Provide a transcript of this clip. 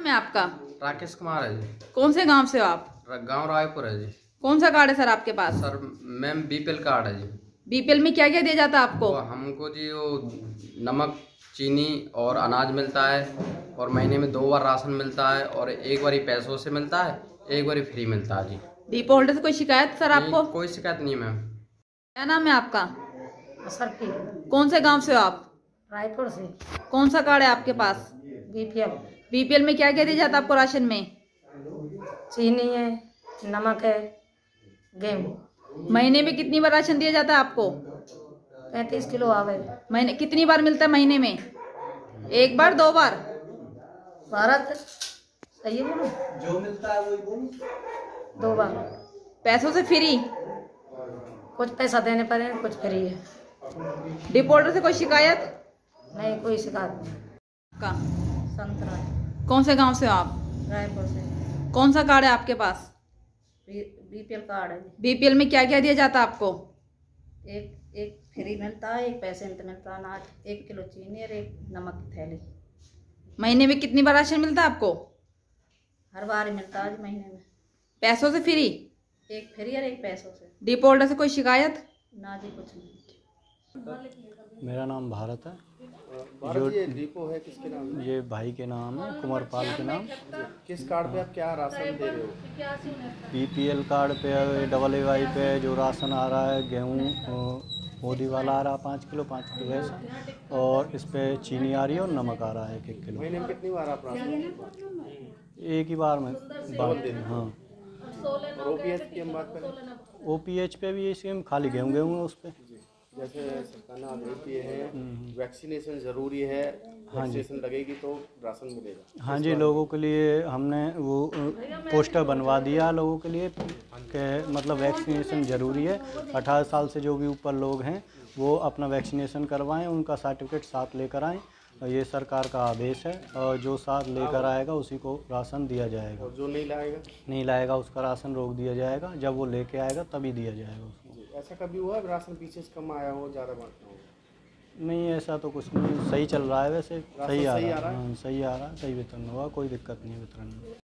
नाम है आपका? राकेश कुमार है जी। कौन से गांव से हो आप? गांव रायपुर है जी। कौन सा कार्ड है सर आपके पास? सर मैम बीपीएल कार्ड है जी। बीपीएल में क्या क्या दिया जाता है आपको? वो हमको जी वो नमक, चीनी और अनाज मिलता है, और महीने में 2 बार राशन मिलता है, और एक बारी पैसों से मिलता है, एक बारी फ्री मिलता है जी। डिपो होल्डर से कोई शिकायत सर आपको? कोई शिकायत नहीं है मैम। क्या नाम है आपका? असरफी। कौन से गांव से हो आप? रायपुर से। कौन सा कार्ड है आपके पास? बीपीएल। बीपीएल में क्या क्या दिया जाता है आपको राशन में? चीनी है, नमक है, गेहूँ। महीने में कितनी बार राशन दिया जाता है आपको? 35 किलो आवे। महीने कितनी बार मिलता है महीने में? 1 बार 2 बार? भारत सही है बोलो, जो मिलता है वही बोलो। 2 बार। पैसों से फ्री? कुछ पैसा देने पड़े, कुछ फ्री है। डिपो होल्डर से कोई शिकायत? नहीं, कोई शिकायत नहीं। का संतरा। कौन से गांव से हो आप? रायपुर से। कौन सा कार्ड है आपके पास? बीपीएल कार्ड है। बीपीएल में क्या क्या दिया जाता है आपको? एक फ्री मिलता है, 1 पैसे में मिलता है अनाज, 1 किलो चीनी और 1 नमक की थैली। महीने में कितनी बार राशन मिलता है आपको? हर बार ही मिलता है महीने में। पैसों से फ्री? 1 फ्री और 1 पैसों से। डिपो होल्डर से कोई शिकायत? ना जी, कुछ नहीं। मेरा नाम भारत है। जो ये डिपो है किसके नाम है? ये भाई के नाम है, कुमार पाल के नाम। किस कार्ड पे आप क्या राशन दे रहे हो? बीपीएल कार्ड पे, AAY पे जो राशन आ रहा है, गेहूँ मोदी वाला आ रहा है 5 किलो वैसा, और इस पे चीनी आ रही है और नमक आ रहा है 1-1 किलो। महीने में कितनी बार आप राशन? एक ही बार में हाँ। और ओपीएच की हम बात करें? OPH पे भी ये सेम, खाली गेहूँ है उस पर। जैसे सरकार ने आदेश दिए हैं, वैक्सीनेशन ज़रूरी है, वैक्सीनेशन लगेगी तो राशन मिलेगा। हाँ जी, लोगों के लिए हमने वो पोस्टर बनवा दिया लोगों के लिए कि मतलब वैक्सीनेशन ज़रूरी है। 18 साल से जो भी ऊपर लोग हैं वो अपना वैक्सीनेशन करवाएं, उनका सर्टिफिकेट साथ लेकर आएँ। ये सरकार का आदेश है, और जो साथ लेकर आएगा उसी को राशन दिया जाएगा। और जो नहीं लाएगा उसका राशन रोक दिया जाएगा। जब वो लेके आएगा तभी दिया जाएगा उसको। ऐसा कभी हुआ है राशन पीछे से कम आया हो, ज़्यादा बांटना हो? नहीं, ऐसा तो कुछ नहीं, सही चल रहा है वैसे। सही आ रहा है, सही आ रहा है, सही वितरण हुआ, कोई दिक्कत नहीं है वितरण में।